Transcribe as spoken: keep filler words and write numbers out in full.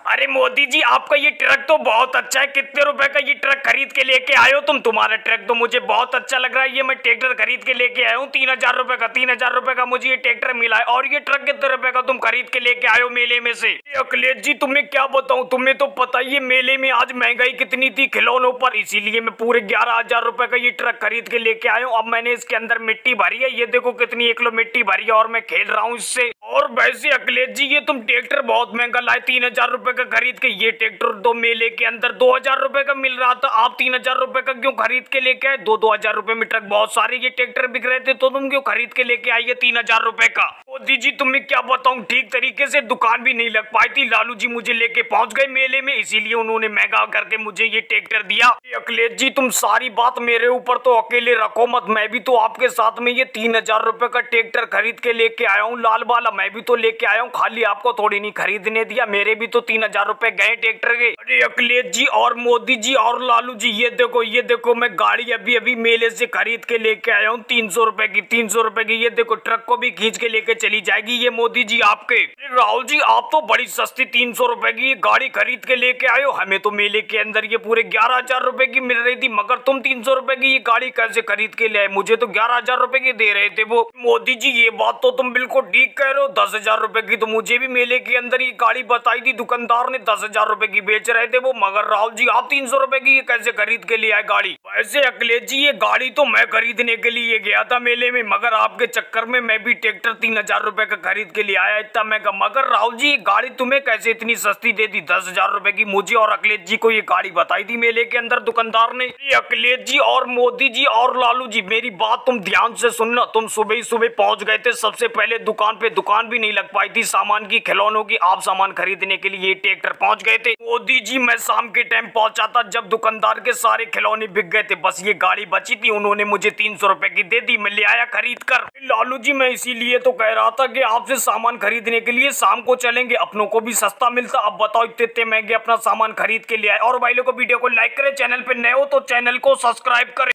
अरे मोदी जी, आपका ये ट्रक तो बहुत अच्छा है। कितने रुपए का ये ट्रक खरीद के लेके आए हो तुम? तुम्हारा ट्रक तो मुझे बहुत अच्छा लग रहा है। ये मैं ट्रैक्टर खरीद के लेके आया हूँ तीन हजार रुपए का। तीन हजार रुपए का मुझे ये ट्रैक्टर मिला है। और ये ट्रक कितने रुपए का तुम खरीद के लेके आए हो मेले में से? अखिलेश जी, तुम्हें क्या बताऊं, तुम्हें तो पता ही है मेले में आज महंगाई कितनी थी खिलौनों पर। इसीलिए मैं पूरे ग्यारह हजार रुपए का ये ट्रक खरीद के लेके आया हूँ। अब मैंने इसके अंदर मिट्टी भरी है, ये देखो कितनी एक किलो मिट्टी भरी है, और मैं खेल रहा हूँ इससे। और वैसे अखिलेश जी, ये तुम ट्रैक्टर बहुत महंगा लाए। तीन हजार रुपए का खरीद के ये ट्रैक्टर दो मेले के अंदर दो हजार रुपए का मिल रहा था। आप तीन हजार रुपए का क्यों खरीद के लेके आए? दो दो हजार रुपए में ट्रक बहुत सारे ये ट्रैक्टर बिक रहे थे, तो तुम क्यों खरीद के लेके आइए तीन हजार रुपए का? मोदी जी, तुम्हें क्या बताऊं, ठीक तरीके से दुकान भी नहीं लग पाई थी। लालू जी मुझे लेके पहुंच गए मेले में, इसीलिए उन्होंने महंगा करके मुझे ये ट्रैक्टर दिया। अखिलेश जी, तुम सारी बात मेरे ऊपर तो अकेले रखो मत। मैं भी तो आपके साथ में ये तीन हजार रुपए का ट्रैक्टर खरीद के लेके आया हूँ लाल वाला। मैं भी तो लेके आया हूँ, खाली आपको थोड़ी नहीं खरीदने दिया। मेरे भी तो तीन हजार रुपए गए ट्रैक्टर के। अरे अखिलेश जी और मोदी जी और लालू जी, ये देखो ये देखो, मैं गाड़ी अभी अभी मेले से खरीद के लेके आया हूँ तीन सौ रुपए की। तीन सौ रुपए की ये देखो, ट्रक को भी खींच के लेके चली जाएगी ये मोदी जी आपके। राहुल जी, आप तो बड़ी सस्ती तीन सौ रुपए की गाड़ी खरीद के लेके आए हो। हमें तो मेले के अंदर ये पूरे ग्यारह हजार रुपए की मिल रही थी, मगर तुम तीन सौ रुपए की ये गाड़ी कैसे खरीद के ले आए? मुझे तो ग्यारह हजार रुपए की दे रहे थे वो। मोदी जी, ये बात तो तुम बिल्कुल ठीक कह रहे हो। दस हजार रुपए की तो मुझे भी मेले के अंदर ये गाड़ी बताई थी, दुकानदार ने दस हजार रुपए की बेच रहे थे वो। मगर राहुल जी, आप तीन सौ रुपए की ये कैसे खरीद के ले आए गाड़ी? वैसे अखिलेश जी, ये गाड़ी तो मैं खरीदने के लिए गया था मेले में, मगर आपके चक्कर में मैं भी ट्रैक्टर तीन हजार रुपए का खरीद के लिए आया इतना महंगा। मगर राहुल जी, गाड़ी तुम्हें कैसे इतनी सस्ती दे दी दस हजार रुपए की? मुझे और अखिलेश जी को ये गाड़ी बताई थी मेले के अंदर दुकानदार ने। अखिलेश जी और मोदी जी और लालू जी, मेरी बात तुम ध्यान से सुनना। तुम सुबह ही सुबह पहुंच गए थे सबसे पहले दुकान पे। दुकान भी नहीं लग पाई थी सामान की, खिलौनों की। आप सामान खरीदने के लिए ट्रैक्टर पहुंच गए थे। मोदी जी, मैं शाम के टाइम पहुंचा था जब दुकानदार के सारे खिलौने बिक गए थे। बस ये गाड़ी बची थी, उन्होंने मुझे तीन सौ रुपए की दे दी, मैं ले आया खरीद कर। लालू जी, मैं इसीलिए तो कह रहा था कि आपसे सामान खरीदने के लिए शाम को चलेंगे, अपनों को भी सस्ता मिलता। अब बताओ, इतने इतने महंगे अपना सामान खरीद के लिए आए। और भाई लोगों को वीडियो को लाइक करें, चैनल पे नए हो तो चैनल को सब्सक्राइब करें।